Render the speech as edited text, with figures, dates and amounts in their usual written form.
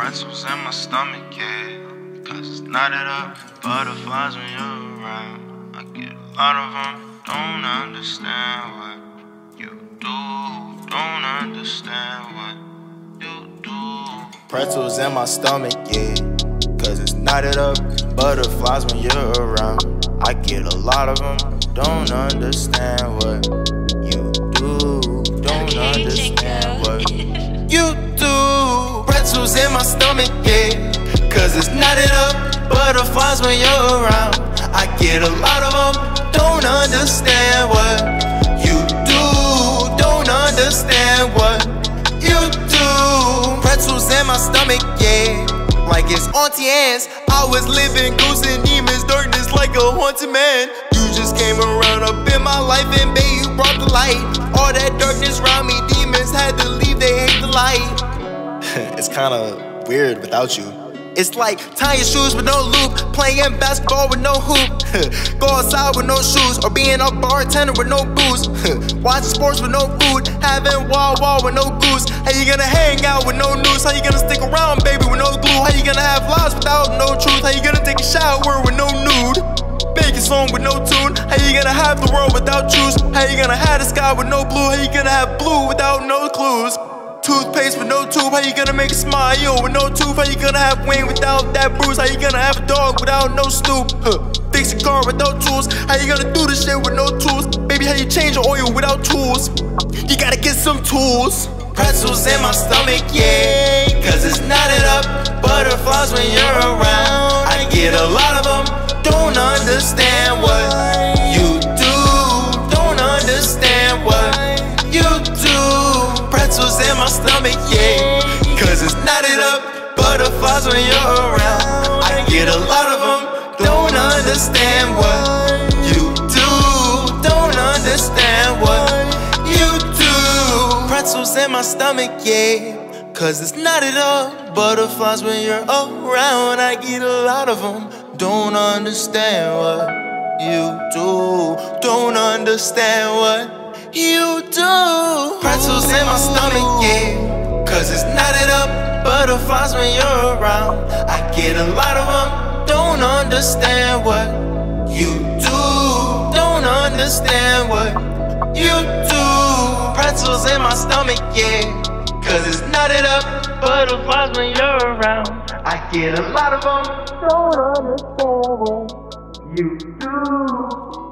pretzels in my stomach, yeah. Cause it's knotted up, butterflies when you're around. I get a lot of them, don't understand what you do. Don't understand what you do. Pretzels in my stomach, yeah. Cause it's knotted up, butterflies when you're around. I get a lot of them, don't understand what you do. Don't understand what you do. Pretzels in my stomach, yeah. Cause it's knotted up, butterflies when you're around. I get a lot of them, don't understand what you do. Don't understand what you do. Pretzels in my stomach, yeah. Like it's Auntie Anne's. I was living ghosts and demons, darkness like a haunted man. You just came around up in my life and babe, you brought the light. All that darkness around me, demons had to leave, they hate the light. It's kinda weird without you. It's like tying your shoes with no loop, playing basketball with no hoop, go outside with no shoes, or being a bartender with no booze, watching sports with no food, having wall with no goose. How you gonna hang out with no news? How you gonna stick around, baby, with no glue? How you gonna have lives without no truth? How you gonna take a shower with no nude? Make a song with no tune? How you gonna have the world without shoes? How you gonna have the sky with no blue? How you gonna have blue without no clues? Toothpaste with no tube, how you gonna make a smile with no tooth? How you gonna have wing without that bruise? How you gonna have a dog without no snoop? Fix a car without tools, how you gonna do this shit with no tools? Baby, how you change your oil without tools? You gotta get some tools. Pretzels in my stomach, yeah. Cause it's knotted up, butterflies when you're around. I get a lot of them, don't understand what you do. Don't understand what you do. Pretzels in my stomach, yeah. Cause it's knotted up, butterflies when you're around. I get a lot of them, don't understand what you do. Don't understand what you do. Pretzels in my stomach, yeah. Cause it's knotted up, butterflies when you're around. I get a lot of them, don't understand what you do. Don't understand what you do. Pretzels in my stomach, yeah. Cause it's knotted up, butterflies when you're around. I get a lot of them, don't understand what you do. Don't understand what you do. Pretzels in my stomach, yeah. Cause it's knotted up, butterflies when you're around. I get a lot of them, don't understand what you do.